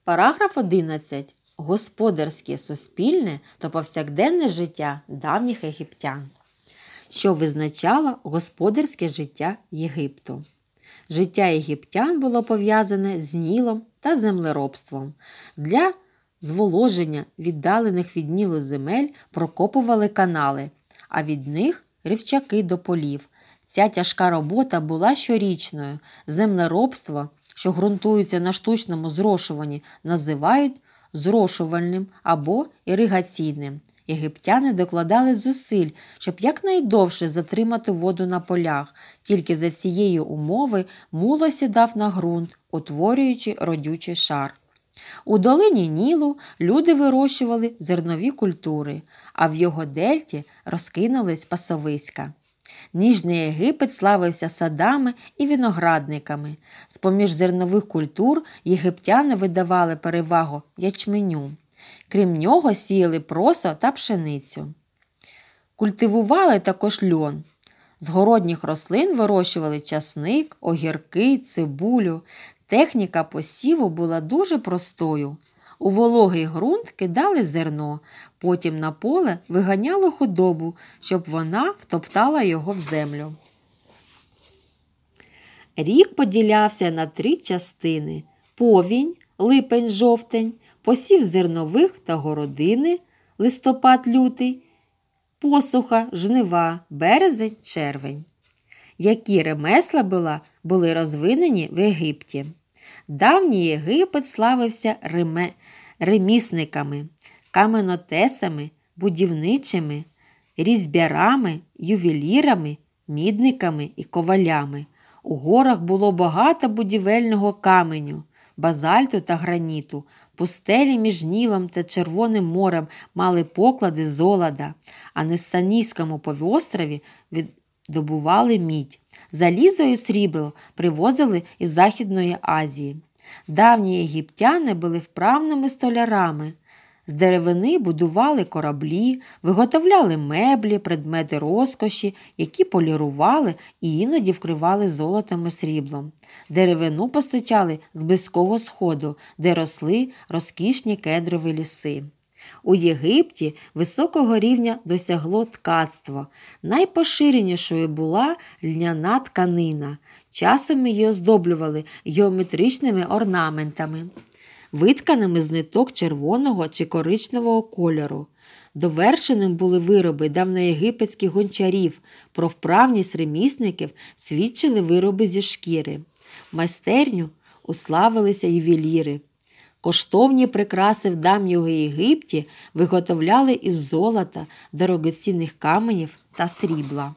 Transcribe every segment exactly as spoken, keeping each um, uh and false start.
Параграф одинадцять. Господарське, суспільне та повсякденне життя давніх єгиптян. Що визначало господарське життя Єгипту? Життя єгиптян було пов'язане з Нілом та землеробством. Для зволоження віддалених від Нілу земель прокопували канали, а від них – рівчаки до полів. Ця тяжка робота була щорічною. Землеробство, що ґрунтується на штучному зрошуванні, називають зрошувальним або іригаційним. Єгиптяни докладали зусиль, щоб якнайдовше затримати воду на полях. Тільки за цієї умови мул осідав на ґрунт, утворюючи родючий шар. У долині Нілу люди вирощували зернові культури, а в його дельті розкинулись пасовиська. Ніжний Єгипет славився садами і виноградниками. З-поміж зернових культур єгиптяни видавали перевагу ячменю. Крім нього сіяли просо та пшеницю. Культивували також льон. З городніх рослин вирощували часник, огірки, цибулю. Техніка посіву була дуже простою. У вологий ґрунт кидали зерно, потім на поле виганяли худобу, щоб вона втоптала його в землю. Рік поділявся на три частини – повінь, липень-жовтень, посів зернових та городини, листопад-лютий, посуха, жнива, березень-червень. Які ремесла була, були розвинені в Єгипті? Давній Єгипет славився реме... ремісниками, каменотесами, будівничими, різьбярами, ювелірами, мідниками і ковалями. У горах було багато будівельного каменю, базальту та граніту. Пустелі між Нілом та Червоним морем мали поклади золота, а на Синайському півострові видобували мідь. Залізо і срібло привозили із Західної Азії. Давні єгиптяни були вправними столярами. З деревини будували кораблі, виготовляли меблі, предмети розкоші, які полірували і іноді вкривали золотом і сріблом. Деревину постачали з Близького Сходу, де росли розкішні кедрові ліси. У Єгипті високого рівня досягло ткацтво. Найпоширенішою була льняна тканина. Часом її оздоблювали геометричними орнаментами, витканими з ниток червоного чи коричневого кольору. Довершеним були вироби давньоєгипетських гончарів. Про вправність ремісників свідчили вироби зі шкіри. Майстерню уславилися ювеліри. Коштовні прикраси в давньому Єгипті виготовляли із золота, дорогоцінних каменів та срібла.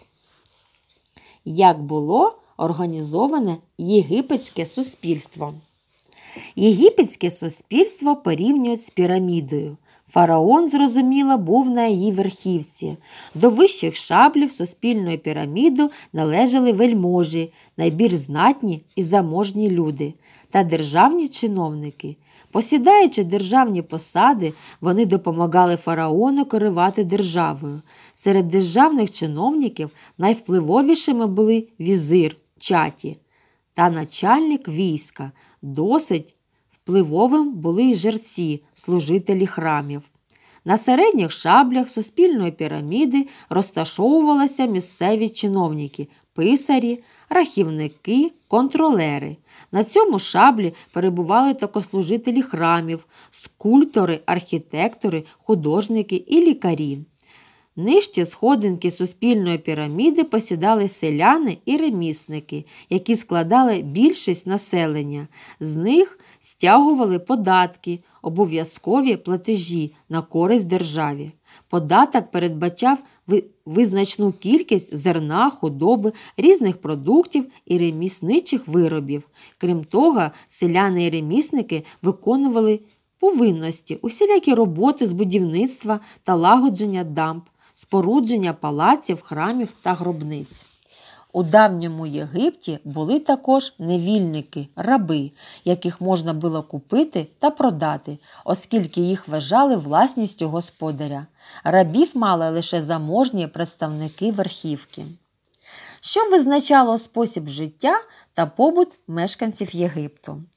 Як було організоване єгипетське суспільство? Єгипетське суспільство порівнюють з пірамідою. Фараон, зрозуміло, був на її верхівці. До вищих шаблів суспільної піраміди належали вельможі, найбільш знатні і заможні люди та державні чиновники. Посідаючи державні посади, вони допомагали фараону керувати державою. Серед державних чиновників найвпливовішими були візир, чаті та начальник війська. Досить впливовим були й жерці, служителі храмів. На середніх шаблях суспільної піраміди розташовувалися місцеві чиновники, писарі, рахівники, контролери. На цьому шаблі перебували також служителі храмів, скульптори, архітектори, художники і лікарі. Нижче сходинки суспільної піраміди посідали селяни і ремісники, які складали більшість населення. З них стягували податки, обов'язкові платежі на користь державі. Податок передбачав визначну кількість зерна, худоби, різних продуктів і ремісничих виробів. Крім того, селяни і ремісники виконували повинності, усілякі роботи з будівництва та лагодження дамб, спорудження палаців, храмів та гробниць. У давньому Єгипті були також невільники, раби, яких можна було купити та продати, оскільки їх вважали власністю господаря. Рабів мали лише заможні представники верхівки. Що визначало спосіб життя та побут мешканців Єгипту?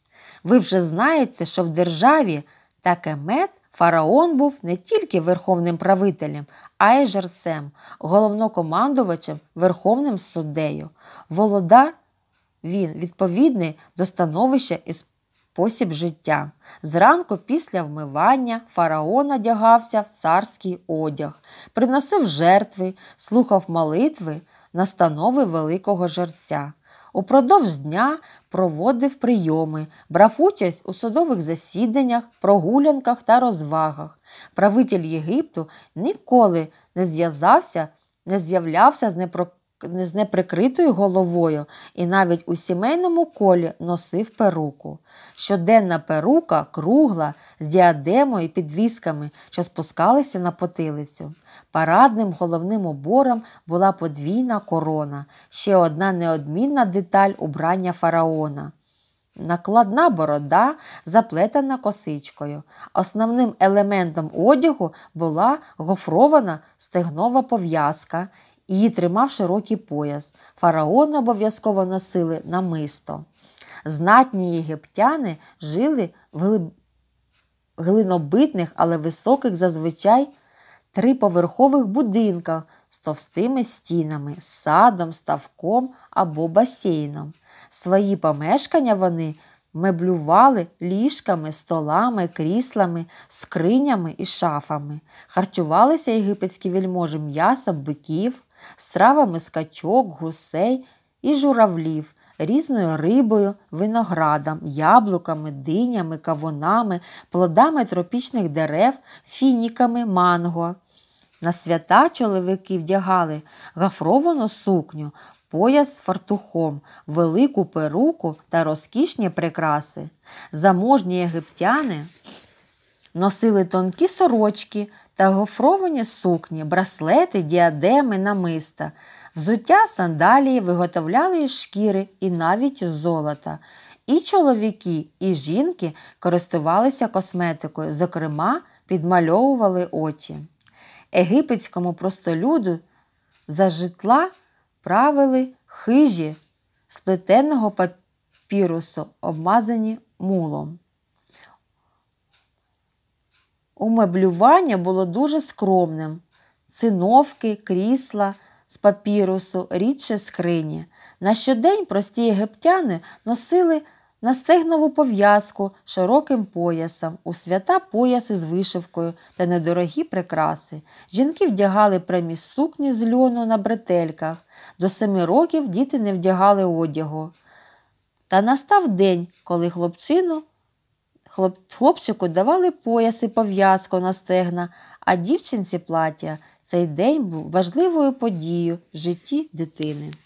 Ви вже знаєте, що в державі Такемет фараон був не тільки верховним правителем, а й жерцем, головнокомандувачем, верховним суддею. Володар він відповідний до становища і спосіб життя. Зранку після вмивання фараон одягався в царський одяг, приносив жертви, слухав молитви, настанови великого жерця. Упродовж дня проводив прийоми, брав участь у судових засіданнях, прогулянках та розвагах. Правитель Єгипту ніколи не зв'язався, не з'являвся з, непро... з неприкритою головою і навіть у сімейному колі носив перуку. Щоденна перука кругла, з діадемою і підвісками, що спускалися на потилицю. Парадним головним убором була подвійна корона, ще одна неодмінна деталь убрання фараона. Накладна борода, заплетена косичкою. Основним елементом одягу була гофрована стегнова пов'язка, її тримав широкий пояс. Фараони обов'язково носили намисто. Знатні єгиптяни жили в глиб... глинобитних, але високих зазвичай триповерхових будинках з товстими стінами, садом, ставком або басейном. Свої помешкання вони меблювали ліжками, столами, кріслами, скринями і шафами. Харчувалися єгипетські вельможі м'ясом биків, стравами з качок, гусей і журавлів, різною рибою, виноградом, яблуками, динями, кавунами, плодами тропічних дерев, фініками, манго. На свята чоловіки вдягали гафровану сукню, пояс з фартухом, велику перуку та розкішні прикраси. Заможні єгиптяни носили тонкі сорочки та гофровані сукні, браслети, діадеми, намиста. Взуття, сандалії виготовляли із шкіри і навіть із золота. І чоловіки, і жінки користувалися косметикою, зокрема, підмальовували очі. Египетському простолюду за житла правили хижі з плетеного папірусу, обмазані мулом. Умеблювання було дуже скромним. Циновки, крісла з папірусу, рідше скрині. На щодень прості єгиптяни носили настегнову пов'язку широким поясом, у свята пояси з вишивкою та недорогі прикраси. Жінки вдягали прямі сукні з льону на бретельках. До семи років діти не вдягали одягу. Та настав день, коли хлопчину, хлоп, хлопчику давали пояс і пов'язку на стегна, а дівчинці плаття. Цей день був важливою подією в житті дитини.